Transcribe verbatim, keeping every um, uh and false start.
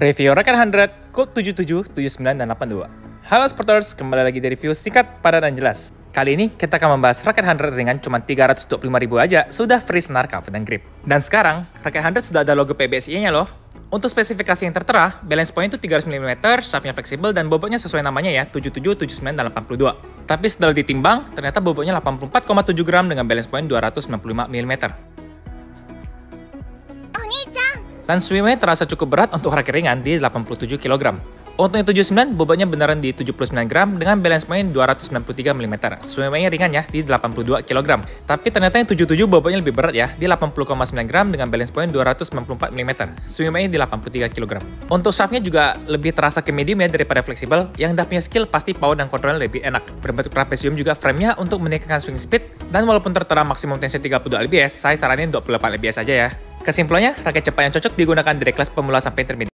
Review Racket seratus, Colt tujuh tujuh, tujuh sembilan, dan delapan dua. Halo sporters, kembali lagi di review singkat, padat, dan jelas. Kali ini kita akan membahas Racket seratus dengan cuma tiga ratus dua puluh lima ribu aja, sudah free senar, cover, dan grip. Dan sekarang, Racket seratus sudah ada logo P B S I-nya loh. Untuk spesifikasi yang tertera, balance point itu tiga ratus milimeter, shaftnya fleksibel, dan bobotnya sesuai namanya ya, tujuh tujuh, tujuh sembilan, dan delapan puluh dua. Tapi setelah ditimbang, ternyata bobotnya delapan puluh empat koma tujuh gram dengan balance point dua ratus sembilan puluh lima milimeter. Dan swimwear terasa cukup berat untuk raket ringan di delapan puluh tujuh kilogram. Untuk yang tujuh sembilan, bobotnya beneran di tujuh puluh sembilan gram dengan balance point dua ratus sembilan puluh tiga milimeter. Swimwear ringan ya, di delapan puluh dua kilogram. Tapi ternyata yang tujuh tujuh bobotnya lebih berat ya, di delapan puluh koma sembilan gram dengan balance point dua ratus sembilan puluh empat milimeter. Swimwear di delapan puluh tiga kilogram. Untuk shaftnya juga lebih terasa ke medium ya daripada fleksibel. Yang udah punya skill pasti power dan kontrolnya lebih enak. Berbentuk trapesium juga framenya untuk meningkatkan swing speed. Dan walaupun tertera maksimum tensi tiga puluh dua lbs, saya saranin dua puluh delapan lbs aja ya. Kesimpulannya, raket cepat yang cocok digunakan dari kelas pemula sampai intermediate.